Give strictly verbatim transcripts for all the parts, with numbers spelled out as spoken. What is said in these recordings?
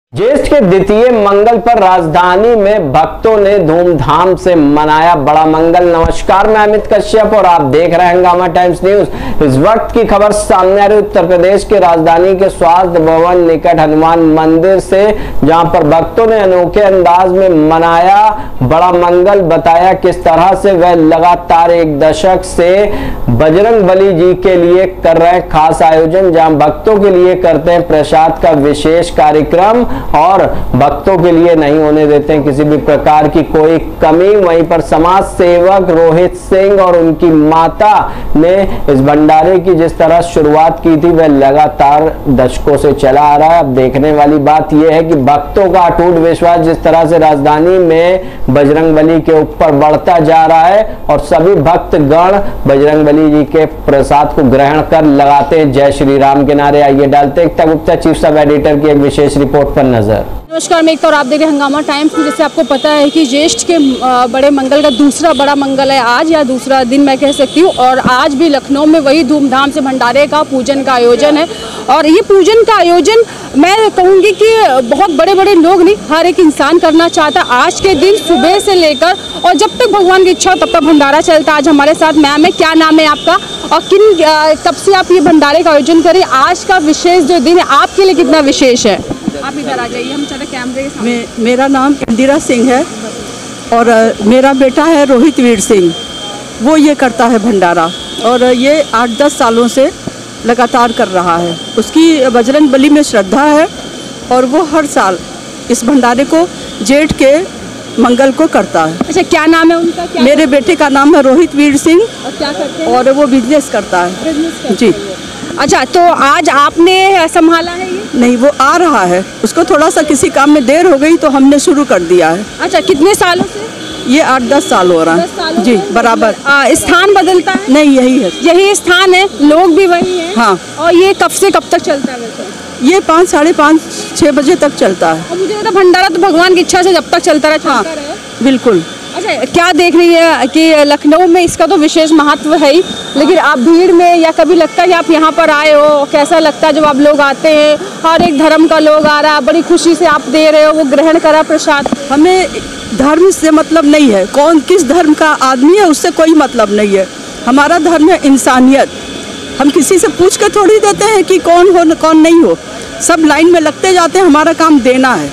ज्येष्ठ के द्वितीय मंगल पर राजधानी में भक्तों ने धूमधाम से मनाया बड़ा मंगल। नमस्कार, मैं अमित कश्यप और आप देख रहे हैं हंगामा टाइम्स न्यूज। इस वक्त की खबर सामने आ रही उत्तर प्रदेश के राजधानी के स्वास्थ्य भवन निकट हनुमान मंदिर से, जहां पर भक्तों ने अनोखे अंदाज में मनाया बड़ा मंगल। बताया किस तरह से वह लगातार एक दशक से बजरंगबली जी के लिए कर रहे हैं खास आयोजन, जहां भक्तों के लिए करते हैं प्रसाद का विशेष कार्यक्रम और भक्तों के लिए नहीं होने देते हैं किसी भी प्रकार की कोई कमी। वहीं पर समाज सेवक रोहित सिंह और उनकी माता ने इस भंडारे की जिस तरह शुरुआत की थी वह लगातार दशकों से चला आ रहा है। अब देखने वाली बात यह है कि भक्तों का अटूट विश्वास जिस तरह से राजधानी में बजरंगबली के ऊपर बढ़ता जा रहा है और सभी भक्तगण बजरंगबली जी के प्रसाद को ग्रहण कर लगाते हैं जय श्री राम के नारे। आइए डालते Ekta Gupta chief sub editor की एक विशेष रिपोर्ट पर नजर। नमस्कार, मैं एक तो आप देख रहे हैं हंगामा टाइम्स। जैसे आपको पता है कि ज्येष्ठ के बड़े मंगल का दूसरा बड़ा मंगल है आज, या दूसरा दिन मैं कह सकती हूँ। और आज भी लखनऊ में वही धूमधाम से भंडारे का पूजन का आयोजन है। और ये पूजन का आयोजन मैं कहूँगी कि बहुत बड़े बड़े लोग नहीं, हर एक इंसान करना चाहता। आज के दिन सुबह से लेकर और जब तक भगवान की इच्छा हो तब तक भंडारा चलता। आज हमारे साथ मैम है, क्या नाम है आपका और किन कब से आप ये भंडारे का आयोजन करें? आज का विशेष जो दिन है आपके लिए कितना विशेष है? आप इधर आ जाइए, हम चले कैमरे के सामने। मे, मेरा नाम इंदिरा सिंह है और मेरा बेटा है रोहित वीर सिंह, वो ये करता है भंडारा और ये आठ दस सालों से लगातार कर रहा है। उसकी बजरंगबली में श्रद्धा है और वो हर साल इस भंडारे को जेठ के मंगल को करता है। अच्छा, क्या नाम है उनका? क्या मेरे बेटे का नाम है रोहित वीर सिंह और क्या करते हैं? और वो बिजनेस करता है। बिजनेस करते जी। हैं। अच्छा, तो आज आपने संभाला है ये? नहीं, वो आ रहा है, उसको थोड़ा सा किसी काम में देर हो गई तो हमने शुरू कर दिया है। अच्छा, कितने सालों से? ये आठ दस साल हो रहा है जी, बराबर। आ, स्थान बदलता है? नहीं, यही है, यही स्थान है, लोग भी वही हैं। हाँ। और ये कब से कब तक चलता है वैसे? ये पाँच साढ़े पाँच छः बजे तक चलता है। और मुझे लगता है भंडारा तो भगवान की इच्छा से जब तक चलता रहे चलता हाँ, रहे। बिल्कुल। अच्छा, क्या देख रही है कि लखनऊ में इसका तो विशेष महत्व है ही, लेकिन आप भीड़ में या कभी लगता है कि आप यहाँ पर आए हो, कैसा लगता है जब आप लोग आते हैं? हर एक धर्म का लोग आ रहा है, बड़ी खुशी से आप दे रहे हो, वो ग्रहण करा प्रसाद। हमें धर्म से मतलब नहीं है, कौन किस धर्म का आदमी है उससे कोई मतलब नहीं है। हमारा धर्म है इंसानियत। हम किसी से पूछ के थोड़ी देते हैं कि कौन हो कौन नहीं हो, सब लाइन में लगते जाते हैं। हमारा काम देना है।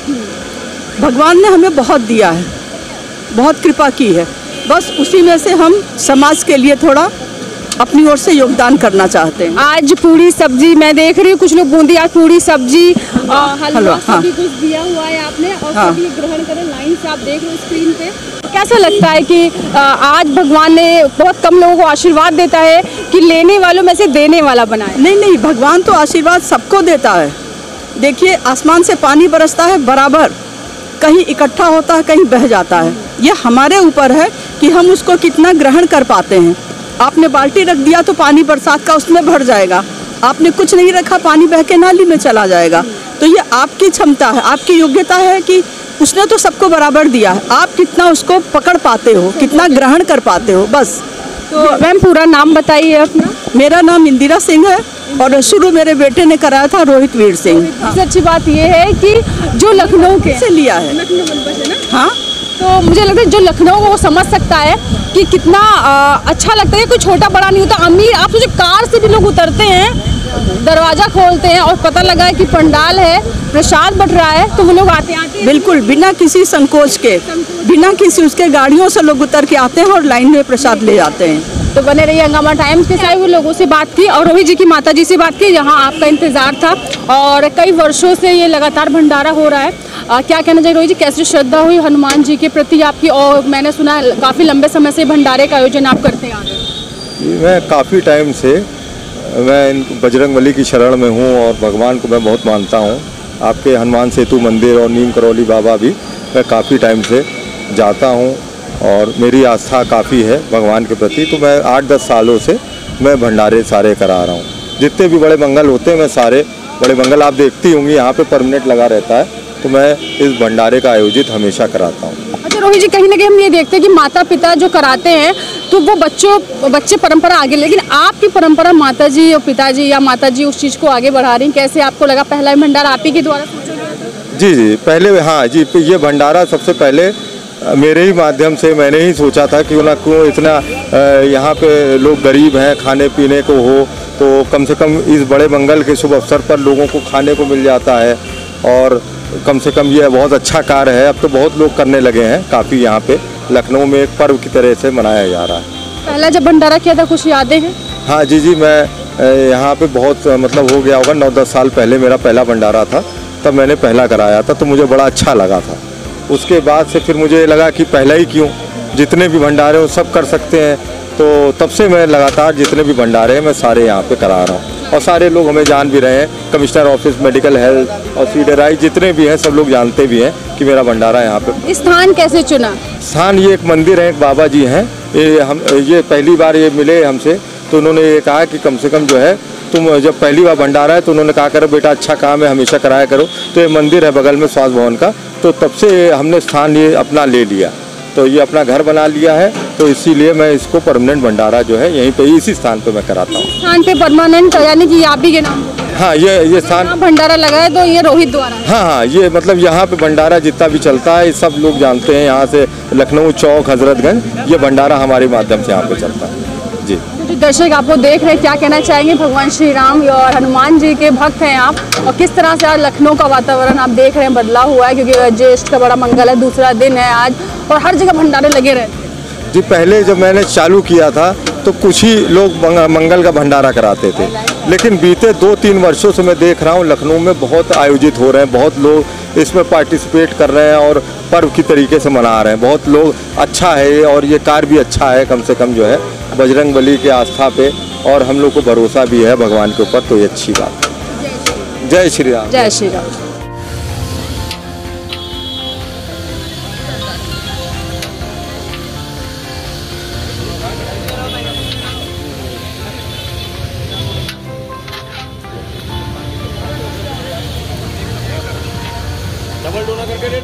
भगवान ने हमें बहुत दिया है, बहुत कृपा की है, बस उसी में से हम समाज के लिए थोड़ा अपनी ओर से योगदान करना चाहते हैं। आज पूरी सब्जी मैं देख रही हूँ, कुछ लोग बूंदी, आज पूरी सब्जी हलवा हाँ। सभी कुछ दिया हुआ है आपने और हाँ। सभी ग्रहण करें लाइन से। आप देख रहे हो स्क्रीन पे, कैसा लगता है कि आज भगवान ने बहुत कम लोगों को आशीर्वाद देता है कि लेने वालों में से देने वाला बनाए? नहीं नहीं, भगवान तो आशीर्वाद सबको देता है। देखिए, आसमान से पानी बरसता है बराबर, कहीं इकट्ठा होता है, कहीं बह जाता है। ये हमारे ऊपर है कि हम उसको कितना ग्रहण कर पाते हैं। आपने बाल्टी रख दिया तो पानी बरसात का उसमें भर जाएगा, आपने कुछ नहीं रखा पानी बह के नाली में चला जाएगा। तो ये आपकी क्षमता है, आपकी योग्यता है कि उसने तो सबको बराबर दिया है, आप कितना उसको पकड़ पाते हो, कितना ग्रहण कर पाते हो, बस। तो मैम पूरा नाम बताइए अपना। मेरा नाम इंदिरा सिंह है और शुरू मेरे बेटे ने कराया था रोहित वीर सिंह। सबसे अच्छी बात यह है कि जो लखनऊ के से लिया है। लखनऊ बनबस है ना? हाँ, तो मुझे लगता है जो लखनऊ वो समझ सकता है कि कितना आ, अच्छा लगता है। कोई छोटा बड़ा नहीं होता, अमीर। आप सोचिए, कार से भी लोग उतरते हैं, दरवाजा खोलते हैं और पता लगा है कि पंडाल है, प्रसाद बट रहा है, तो वो लोग आते आते बिल्कुल बिना किसी संकोच के, बिना किसी उसके गाड़ियों से लोग उतर के आते हैं और लाइन में प्रसाद ले जाते हैं। तो बने रहिए हंगामा टाइम्स के साथ। वो लोगों से बात की और रोहित जी की माता जी से बात की, यहाँ आपका इंतजार था और कई वर्षों से ये लगातार भंडारा हो रहा है। आ, क्या कहना चाहिए रोहित जी, कैसी श्रद्धा हुई हनुमान जी के प्रति आपकी? और मैंने सुना काफ़ी लंबे समय से भंडारे का आयोजन आप करते आ रहे हैं। मैं काफ़ी टाइम से मैं बजरंगबली की शरण में हूँ और भगवान को मैं बहुत मानता हूँ। आपके हनुमान सेतु मंदिर और नीम करौली बाबा भी मैं काफ़ी टाइम से जाता हूँ और मेरी आस्था काफ़ी है भगवान के प्रति। तो मैं आठ दस सालों से मैं भंडारे सारे करा रहा हूँ। जितने भी बड़े मंगल होते हैं मैं सारे बड़े मंगल, आप देखती होंगी यहाँ पे परमानेंट लगा रहता है, तो मैं इस भंडारे का आयोजित हमेशा कराता हूँ। अच्छा रोहित जी, कहीं ना कहीं हम ये देखते हैं कि माता पिता जो कराते हैं तो वो बच्चों बच्चे परंपरा आगे, लेकिन आपकी परंपरा माता जी और पिताजी या माता जी उस चीज़ को आगे बढ़ा रही हैं। कैसे आपको लगा? पहला भंडारा आप ही के द्वारा सोचा गया था? जी जी पहले हाँ जी ये भंडारा सबसे पहले मेरे ही माध्यम से मैंने ही सोचा था कि ना क्यों इतना यहाँ पे लोग गरीब हैं, खाने पीने को हो तो कम से कम इस बड़े मंगल के शुभ अवसर पर लोगों को खाने को मिल जाता है और कम से कम ये बहुत अच्छा कार्य है। अब तो बहुत लोग करने लगे हैं, काफ़ी यहाँ पे लखनऊ में एक पर्व की तरह से मनाया जा रहा है। पहला जब भंडारा किया था कुछ यादें हैं? हाँ जी जी मैं यहाँ पे बहुत मतलब हो गया होगा नौ दस साल पहले मेरा पहला भंडारा था, तब मैंने पहला कराया था तो मुझे बड़ा अच्छा लगा था। उसके बाद से फिर मुझे लगा कि पहला ही क्यों, जितने भी भंडारे हो सब कर सकते हैं, तो तब से मैं लगातार जितने भी भंडारे हैं मैं सारे यहाँ पे करा रहा हूँ और सारे लोग हमें जान भी रहे हैं। कमिश्नर ऑफिस, मेडिकल हेल्थ और सीडराई जितने भी हैं सब लोग जानते भी हैं कि मेरा भंडारा यहाँ पे। स्थान कैसे चुना? स्थान ये एक मंदिर है, एक बाबा जी हैं, ये हम ये पहली बार ये मिले हमसे तो उन्होंने ये कहा कि कम से कम जो है तुम जब पहली बार भंडारा है तो उन्होंने कहा करो बेटा अच्छा काम है हमेशा कराया करो। तो ये मंदिर है बगल में स्वास्थ्य भवन का, तो तब से हमने स्थान ये अपना ले लिया, तो ये अपना घर बना लिया है, तो इसीलिए मैं इसको परमानेंट भंडारा जो है यहीं पे इसी स्थान पे मैं कराता हूँ। स्थान पे परमानेंट यानी कि आप ही के नाम? हाँ ये ये स्थान भंडारा लगा है तो ये रोहित द्वारा है? हाँ हाँ ये मतलब यहाँ पे भंडारा जितना भी चलता है सब लोग जानते हैं, यहाँ से लखनऊ चौक हजरतगंज ये भंडारा हमारे माध्यम से यहाँ पे चलता है जी। जो दर्शक आपको देख रहे हैं क्या कहना चाहेंगे? भगवान श्री राम और हनुमान जी के भक्त हैं आप, और किस तरह से आज लखनऊ का वातावरण आप देख रहे हैं बदला हुआ है, क्योंकि ज्येष्ठ का बड़ा मंगल है, दूसरा दिन है आज और हर जगह भंडारे लगे रहते हैं। जी पहले जब मैंने चालू किया था तो कुछ ही लोग मंगल का भंडारा कराते थे, लेकिन बीते दो तीन वर्षों से मैं देख रहा हूँ लखनऊ में बहुत आयोजित हो रहे हैं, बहुत लोग इसमें पार्टिसिपेट कर रहे हैं और पर्व की तरीके से मना रहे हैं। बहुत लोग अच्छा है और ये कार्य भी अच्छा है, कम से कम जो है बजरंग बली के आस्था पे और हम लोग को भरोसा भी है भगवान के ऊपर, तो ये अच्छी बात है। जय श्री राम। जय श्री राम। डबल डोना करके